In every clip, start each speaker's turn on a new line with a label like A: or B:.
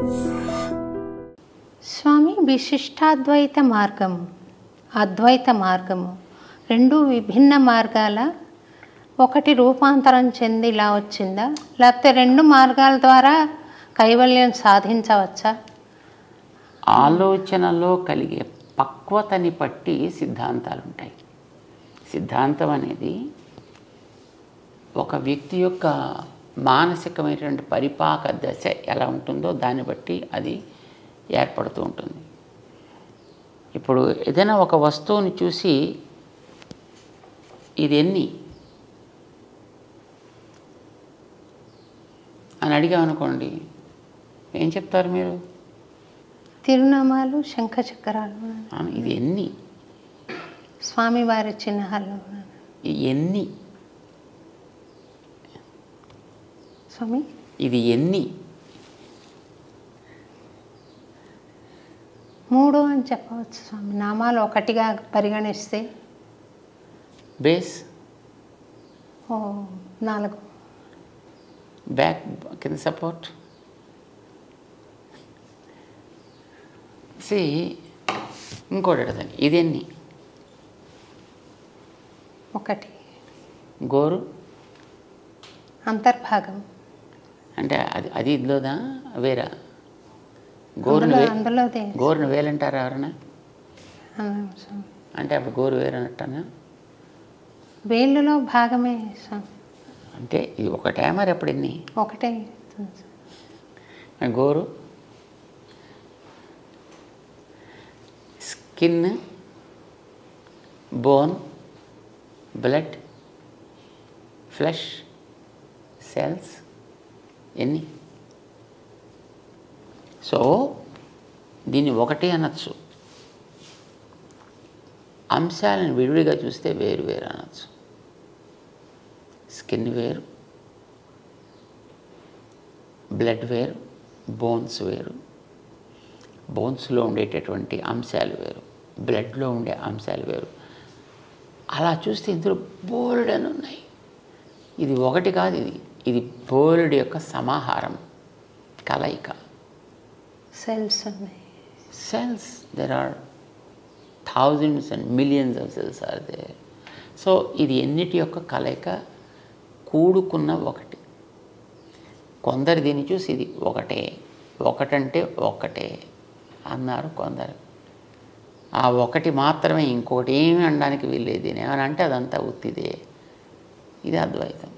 A: స్వామి, విశిష్టాద్వైత మార్గము, అద్వైత మార్గము రెండు విభిన్న మార్గాల? ఒకటి రూపాంతరం చెంది ఇలా వచ్చిందా, లేకపోతే రెండు మార్గాల ద్వారా కైవల్యం సాధించవచ్చా?
B: ఆలోచనలో కలిగే పక్వతని బట్టి సిద్ధాంతాలు ఉంటాయి. సిద్ధాంతం అనేది ఒక వ్యక్తి యొక్క మానసికమైనటువంటి పరిపాక దశ ఎలా ఉంటుందో దాన్ని బట్టి అది ఏర్పడుతూ ఉంటుంది. ఇప్పుడు ఏదైనా ఒక వస్తువుని చూసి ఇది ఎన్ని అని అడిగామనుకోండి, ఏం చెప్తారు మీరు?
A: తిరునామాలు, శంఖ చక్రాలు.
B: ఇది ఎన్ని?
A: స్వామివారి చిహ్నాలు
B: ఎన్ని?
A: స్వామి,
B: ఇది ఎన్ని?
A: 3 అని చెప్పవచ్చు స్వామి. నామాలు ఒకటిగా పరిగణిస్తే
B: బేస్
A: 4,
B: బ్యాక్ కింద సపోర్ట్. ఇంకోటి అడగండి, ఇదెన్ని?
A: 1.
B: గోరు
A: అంతర్భాగం
B: అంటే అది ఇదిలోదా వేరా?
A: అందులోదే.
B: గోరును వేలంటారా ఎవరన్నా? అంటే అప్పుడు గోరు వేరనట్టనా?
A: వేళ్ళలో భాగమే స్వామి.
B: అంటే ఇది ఒకటే మరి అప్పుడు ఎన్ని?
A: ఒకటే.
B: గోరు skin, bone, blood, flesh, cells ఎన్ని? సో దీన్ని ఒకటి అనొచ్చు. అంశాలను విడివిడిగా చూస్తే వేరు వేరు అనొచ్చు. స్కిన్ వేరు, బ్లడ్ వేరు, బోన్స్ వేరు. బోన్స్లో ఉండేటటువంటి అంశాలు వేరు, బ్లడ్లో ఉండే అంశాలు వేరు. అలా చూస్తే ఇందులో బోల్డ్ అని ఉన్నాయి. ఇది ఒకటి కాదు, ఇది బోల్డ్ యొక్క సమాహారం, కలయిక.
A: సెల్స్ ఉన్నాయి.
B: Cells, there are thousands and millions of cells are there. So ఇది ఎన్నిటి యొక్క కలయిక, కూడుకున్న ఒకటి. కొందరు దీన్ని చూసి ఇది ఒకటంటే ఒకటే అన్నారు కొందరు. ఆ ఒకటి మాత్రమే, ఇంకొకటి ఏమి అనడానికి వీల్లేదు. దీని ఏమని అంటే అదంతా ఉత్తిదే. ఇది అద్వైతం.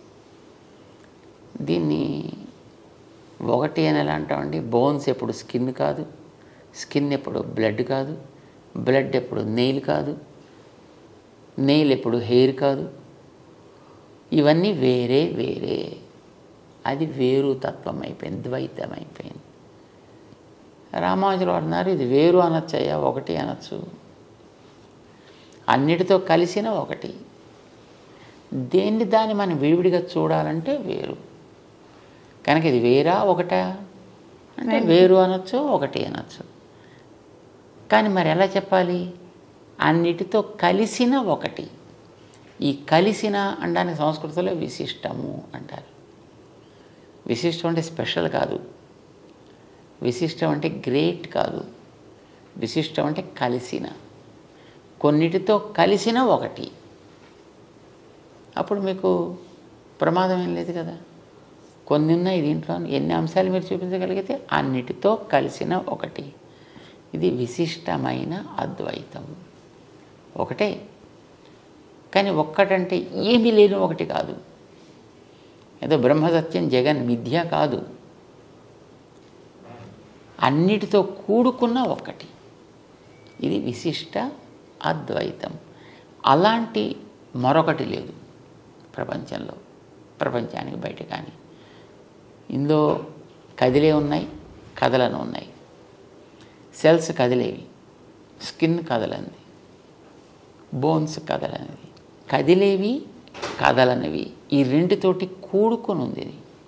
B: దీన్ని ఒకటి అని ఎలా అంటామండి? బోన్స్ ఎప్పుడు స్కిన్ కాదు, స్కిన్ ఎప్పుడు బ్లడ్ కాదు, బ్లడ్ ఎప్పుడు నెయిల్ కాదు, నెయిల్ ఎప్పుడు హెయిర్ కాదు. ఇవన్నీ వేరే వేరే. అది వేరు తత్వం అయిపోయింది, ద్వైతం అయిపోయింది. రామానుజులు అన్నారు ఇది వేరు అనొచ్చయ్యా, ఒకటి అనొచ్చు. అన్నిటితో కలిసిన ఒకటి. దాన్ని మనం విడివిడిగా చూడాలంటే వేరు. కనుక ఇది వేరా ఒకటా అంటే వేరు అనొచ్చు, ఒకటి అనొచ్చు. కానీ మరి ఎలా చెప్పాలి? అన్నిటితో కలిసిన ఒకటి. ఈ కలిసిన అనడానికి సంస్కృతంలో విశిష్టము అంటారు. విశిష్టం అంటే స్పెషల్ కాదు, విశిష్టం అంటే గ్రేట్ కాదు, విశిష్టం అంటే కలిసిన, కొన్నిటితో కలిసిన ఒకటి. అప్పుడు మీకు ప్రమాదం ఏం లేదు కదా. కొన్ని ఉన్నాయి దీంట్లో, ఎన్ని అంశాలు మీరు చూపించగలిగితే అన్నిటితో కలిసిన ఒకటి. ఇది విశిష్టమైన అద్వైతం. ఒకటే, కానీ ఒక్కటంటే ఏమీ లేని ఒకటి కాదు. ఏదో బ్రహ్మసత్యం జగన్ మిథ్య కాదు, అన్నిటితో కూడుకున్న ఒకటి. ఇది విశిష్ట అద్వైతం. అలాంటి మరొకటి లేదు ప్రపంచంలో, ప్రపంచానికి బయట. కానీ ఇందులో కదిలే ఉన్నాయి, కదలను ఉన్నాయి. సెల్స్ కదిలేవి, స్కిన్ కదలనిది, బోన్స్ కదలనిది. కదిలేవి, కదలనివి ఈ రెండుతోటి కూడుకుని ఉంది.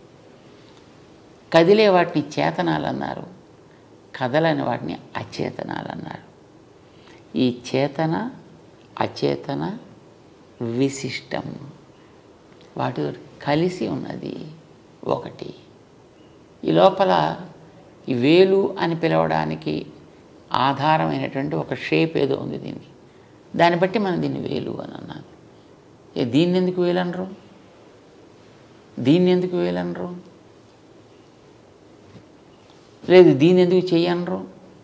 B: కదిలే వాటిని చేతనాలు అన్నారు, కదలని వాటిని అచేతనాలు అన్నారు. ఈ చేతన అచేతన విశిష్టం, వాటి కలిసి ఉన్నది ఒకటి. ఈ లోపల ఈ వేలు అని పిలవడానికి ఆధారమైనటువంటి ఒక షేప్ ఏదో ఉంది దీనికి, దాన్ని బట్టి మనం దీన్ని వేలు అని అన్నాను. దీన్ని ఎందుకు వేలు అనరు? దీన్ని ఎందుకు వేలు అనరు? లేదు దీన్ని ఎందుకు చెయ్యనరు?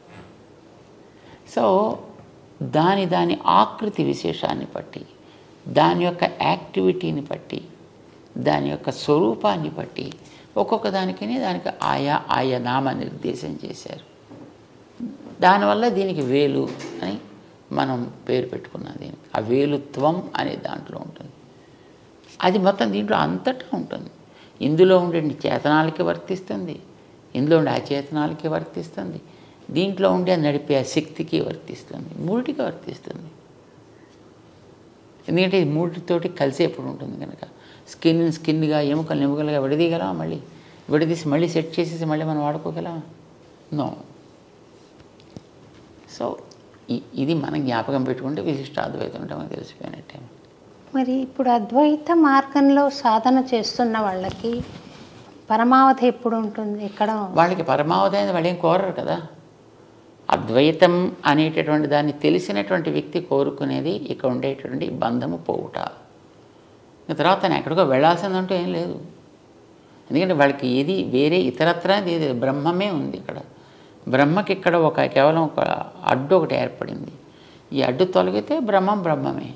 B: సో దాని ఆకృతి విశేషాన్ని బట్టి, దాని యొక్క యాక్టివిటీని బట్టి, దాని యొక్క స్వరూపాన్ని బట్టి ఒక్కొక్క దానికి ఆయా నామ నిర్దేశం చేశారు. దానివల్ల దీనికి వేలు అని మనం పేరు పెట్టుకున్నాం. దీనికి ఆ వేలుత్వం అనే దాంట్లో ఉంటుంది. అది మొత్తం దీంట్లో అంతటా ఉంటుంది. ఇందులో ఉండే చేతనాలకి వర్తిస్తుంది, ఇందులో ఉండే అచేతనాలకి వర్తిస్తుంది, దీంట్లో ఉండే నడిపే శక్తికి వర్తిస్తుంది, మూడిటికి వర్తిస్తుంది. ఎందుకంటే ఇది మూడితోటి కలిసి ఎప్పుడు ఉంటుంది కనుక. స్కిన్గా ఎముకలుగా విడదీయగలమా? మళ్ళీ విడదీసి మళ్ళీ సెట్ చేసేసి మళ్ళీ మనం వాడుకోగలమా? నో. సో ఇది మనం జ్ఞాపకం పెట్టుకుంటే విశిష్టాద్వైతం అంటే మనకు తెలిసిపోయినట్టే.
A: మరి ఇప్పుడు అద్వైత మార్గంలో సాధన చేస్తున్న వాళ్ళకి పరమావధి ఎప్పుడు ఉంటుంది? ఎక్కడ
B: వాళ్ళకి పరమావధి అనేది వాళ్ళు ఏం కోరరు కదా. అద్వైతం అనేటటువంటి దాన్ని తెలిసినటువంటి వ్యక్తి కోరుకునేది ఇక్కడ ఉండేటువంటి బంధము పోవుట. తర్వాత తను ఎక్కడికో వెళ్ళాల్సిందంటూ ఏం లేదు. ఎందుకంటే వాళ్ళకి ఏది వేరే ఇతరత్ర ఏది బ్రహ్మమే ఉంది. ఇక్కడ బ్రహ్మకి ఇక్కడ కేవలం ఒక అడ్డు ఒకటి ఏర్పడింది. ఈ అడ్డు తొలగితే బ్రహ్మమే.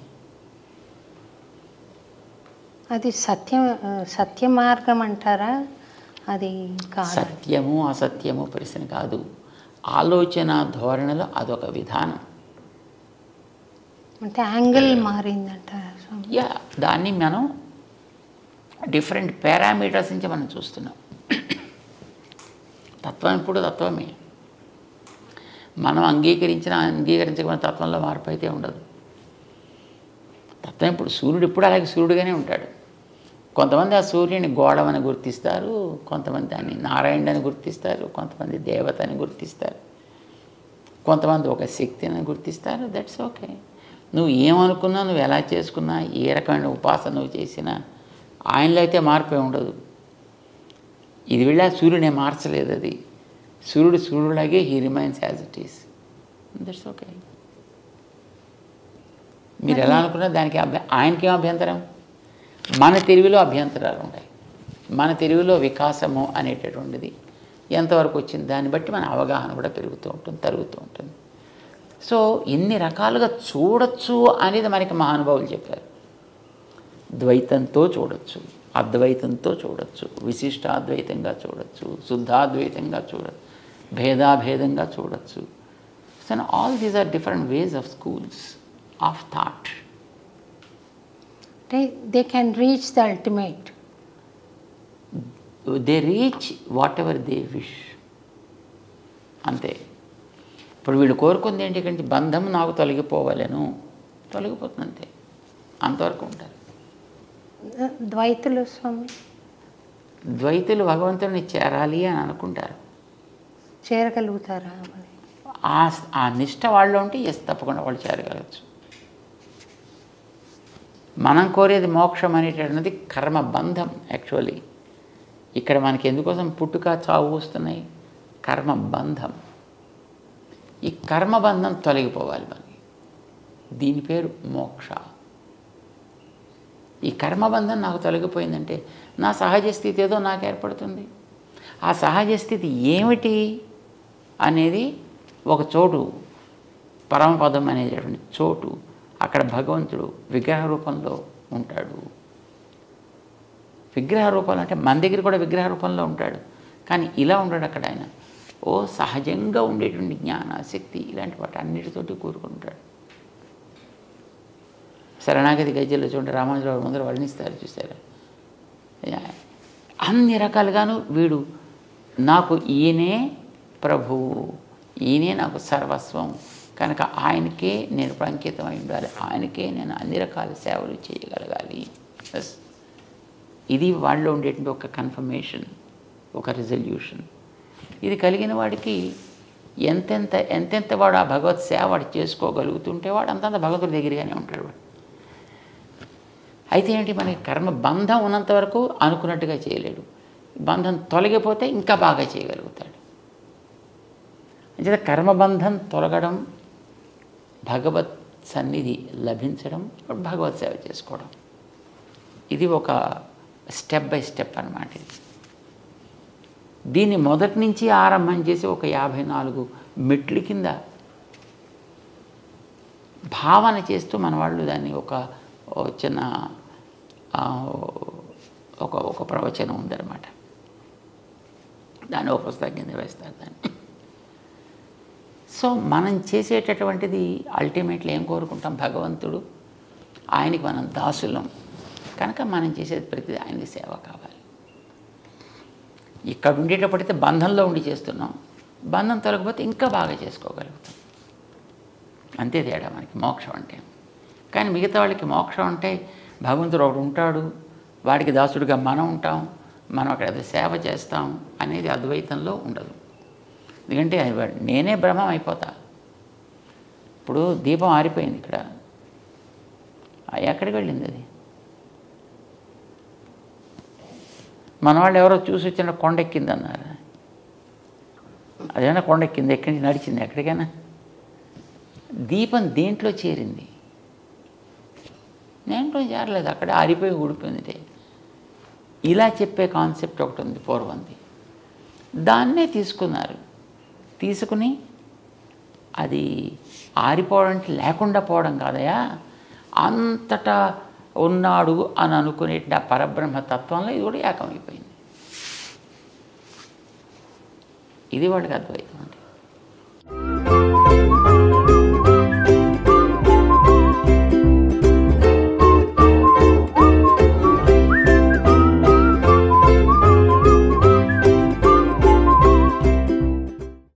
A: అది సత్య మార్గం అంటారా? అది
B: సత్యము అసత్యము ప్రశ్న కాదు. ఆలోచన ధోరణిలో అదొక విధానం.
A: అంటే యాంగిల్ మారిందంటారా?
B: దాన్ని మనం డిఫరెంట్ పారామీటర్స్ నుంచి మనం చూస్తున్నాం. తత్వం ఇప్పుడు తత్వమే. మనం అంగీకరించకపోయిన తత్వంలో మార్పు అయితే ఉండదు. తత్వం ఇప్పుడు సూర్యుడు ఇప్పుడు అలాగే సూర్యుడుగానే ఉంటాడు. కొంతమంది ఆ సూర్యుని గోడమని గుర్తిస్తారు, కొంతమంది దాన్ని నారాయణుడు అని గుర్తిస్తారు, కొంతమంది దేవత అని గుర్తిస్తారు, కొంతమంది ఒక శక్తి అని గుర్తిస్తారు. That's okay. నువ్వు ఏమనుకున్నా, నువ్వు ఎలా చేసుకున్నా, ఏ రకమైన ఉపాసన నువ్వు చేసినా ఆయనలో అయితే మార్పే ఉండదు. ఇది వెళ్ళా సూర్యుడే మార్చలేదు. అది సూర్యుడులాగే he remains as it is. That's okay. మీరు ఎలా అనుకున్నా దానికి ఆయనకేం అభ్యంతరం? మన తెలివిలో అభ్యంతరాలు ఉంటాయి. మన తెలివిలో వికాసము అనేటటువంటిది ఎంతవరకు వచ్చింది దాన్ని బట్టి మన అవగాహన కూడా పెరుగుతూ ఉంటుంది, తరుగుతూ ఉంటుంది. సో ఇన్ని రకాలుగా చూడొచ్చు అనేది మనకి మహానుభావులు చెప్పారు. ద్వైతంతో చూడొచ్చు, అద్వైతంతో చూడొచ్చు, విశిష్టాద్వైతంగా చూడొచ్చు, శుద్ధాద్వైతంగా చూడొచ్చు, భేదాభేదంగా చూడొచ్చు. So all these are different ways of schools of thought.
A: They can reach the ultimate.
B: They reach whatever they wish. అంతే. ఇప్పుడు వీళ్ళు కోరుకుంది ఏంటి? బంధం నాకు తొలగిపోవాలను, తొలగిపోతుంది అంతే. అంతవరకు ఉంటారు
A: ద్వైతులు. స్వామి,
B: ద్వైతులు భగవంతుడిని చేరాలి అని అనుకుంటారు.
A: చేరగలుగుతారా?
B: ఆ నిష్ట వాళ్ళు ఉంటే తప్పకుండా వాళ్ళు చేరగలవచ్చు. మనం కోరేది మోక్షం అనేటటువంటిది కర్మబంధం. యాక్చువల్లీ ఇక్కడ మనకి ఎందుకోసం పుట్టుక చావు వస్తున్నాయి? కర్మబంధం. ఈ కర్మబంధం తొలగిపోవాలి మనకి. దీని పేరు మోక్ష. ఈ కర్మబంధం నాకు తొలగిపోయిందంటే నా సహజ స్థితి ఏదో నాకు ఏర్పడుతుంది. ఆ సహజ స్థితి ఏమిటి అనేది ఒక చోటు, పరమపదం అనేటటువంటి చోటు. అక్కడ భగవంతుడు విగ్రహ రూపంలో ఉంటాడు. విగ్రహ రూపంలో అంటే మన దగ్గర కూడా విగ్రహ రూపంలో ఉంటాడు, కానీ ఇలా ఉంటాడు అక్కడ ఆయన. సహజంగా ఉండేటువంటి జ్ఞాన శక్తి ఇలాంటి వాటి అన్నిటితోటి కూరుకుంటాడు. శరణాగతి గజ్జల్లో చూడండి, రామానుజరావు ముందర వర్ణిస్తారు, చూసారా? అన్ని రకాలుగాను వీడు నాకు ఈయనే ప్రభువు, ఈయనే నాకు సర్వస్వం కనుక ఆయనకే నేను అంకితమై ఉండాలి, ఆయనకే నేను అన్ని రకాల సేవలు చేయగలగాలి. ఇది వాళ్ళలో ఉండేటువంటి ఒక కన్ఫర్మేషన్, ఒక రిజల్యూషన్. ఇది కలిగిన వాడికి ఎంతెంత వాడు ఆ భగవత్ సేవ వాడు చేసుకోగలుగుతుంటే వాడు అంతంత భగవంతుడి దగ్గరగానే ఉంటాడు వాడు. అయితే ఏంటి, మనకి కర్మ బంధం ఉన్నంత వరకు అనుకున్నట్టుగా చేయలేడు. బంధం తొలగిపోతే ఇంకా బాగా చేయగలుగుతాడు. అంచేత కర్మబంధం తొలగడం, భగవత్ సన్నిధి లభించడం, భగవత్ సేవ చేసుకోవడం, ఇది ఒక స్టెప్ బై స్టెప్ అన్నమాట. దీన్ని మొదటి నుంచి ఆరంభం చేసి ఒక 54 మెట్లు కింద భావన చేస్తూ మన వాళ్ళు దాన్ని ఒక చిన్న ఒక ప్రవచనం ఉందన్నమాట. దాన్ని ఒక పుస్తకం కింద వేస్తారు దాన్ని. సో మనం చేసేటటువంటిది అల్టిమేట్లీ ఏం కోరుకుంటాం? భగవంతుడు, ఆయనకి మనం దాసులం కనుక మనం చేసేది ప్రతిదీ ఆయనకి సేవ కావాలి. ఇక్కడ ఉండేటప్పుడైతే బంధంలో ఉండి చేస్తున్నాం, బంధం తొలగిపోతే ఇంకా బాగా చేసుకోగలుగుతాం. అంతే తేడా మనకి మోక్షం అంటే. కానీ మిగతా వాళ్ళకి మోక్షం అంటే భగవంతుడు ఒకడు ఉంటాడు, వాడికి దాసుడిగా మనం ఉంటాం, మనం అక్కడ సేవ చేస్తాం అనేది అద్వైతంలో ఉండదు. ఎందుకంటే నేనే బ్రహ్మం అయిపోతా. ఇప్పుడు దీపం ఆరిపోయింది ఇక్కడ, ఎక్కడికి వెళ్ళింది అది? మన వాళ్ళు ఎవరో చూసి వచ్చిన కొండెక్కింది అన్నారు. అదేమైనా కొండెక్కింది? ఎక్కడి నుంచి నడిచింది ఎక్కడికైనా? దీపం దేంట్లో చేరింది? దేంట్లో చేరలేదు, అక్కడే ఆరిపోయి ఊడిపోయింది. ఇలా చెప్పే కాన్సెప్ట్ ఒకటి ఉంది పూర్వంది. దాన్నే తీసుకున్నారు. తీసుకుని అది ఆరిపోవడం లేకుండా పోవడం కాదయా, అంతటా ఉన్నాడు అని అనుకునే ఆ పరబ్రహ్మ తత్వంలో ఇది కూడా ఏకమైపోయింది. ఇది వాడికి అద్వైతం అంటే.